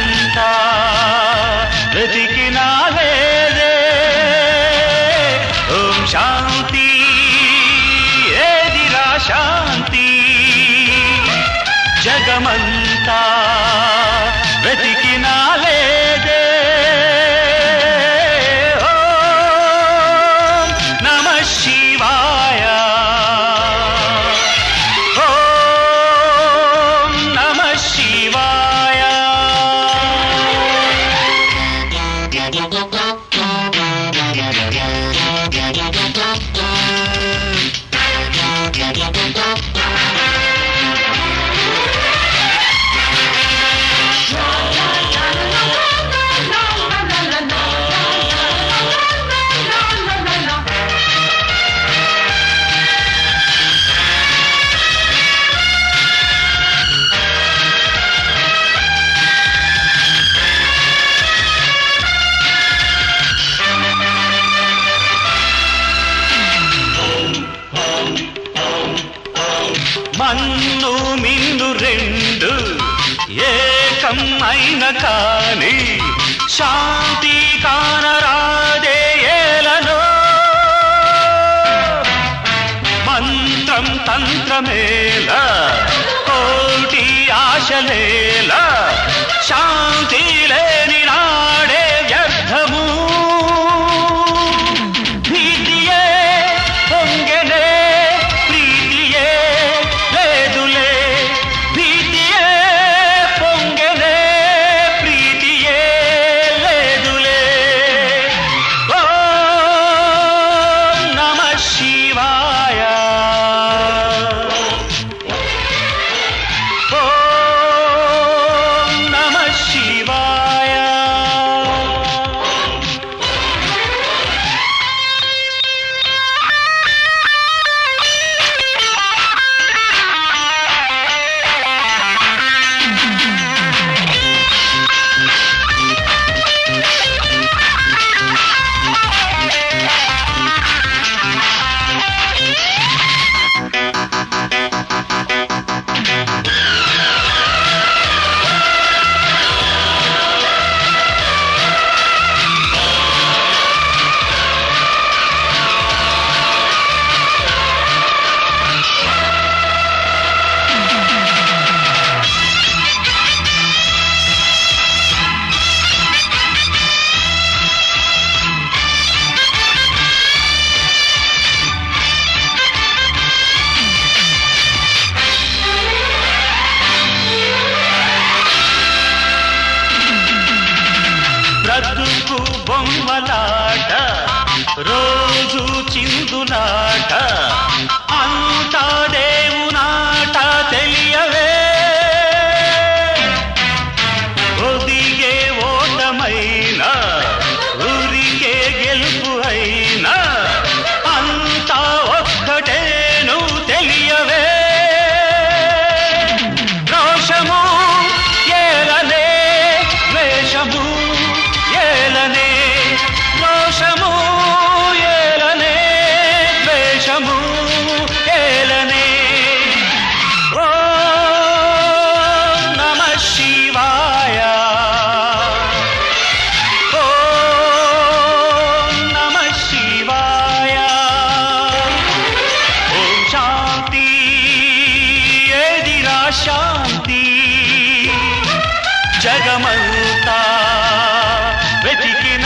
జగమంతా వెతికినా లేదే ఓం శాంతి ఏదిరా శాంతి జగమంతా వెతికినా లేదే ఓం నమః శివాయ ఓం నమః శివాయ మన్ను మిన్ను రెండు ఏకం అయిన కాని శాంతి కానరాదే ఏలలో మంత్రం తంత్రమేల కోటి ఆశలేల శాంతి లేని నాడే వ్యర్థము బ్రతుకు బొమ్మలాట రోజు చిందులాట అంతా దేవునాట తెలియవే ఒదిగే ఓటమైన ఊరికే గెలుపు అయినా అంతా ఒక్కటే నువ్వు తెలియవే రోషము ఏలనే ద్వేషము ఏలనే రోషము ఏలనే ద్వేషము ఏలనే ఓం నమః శివాయ ఓం నమః శివాయ ఓం శాంతి ఏదిరా శాంతి జగమంతా వెతికిన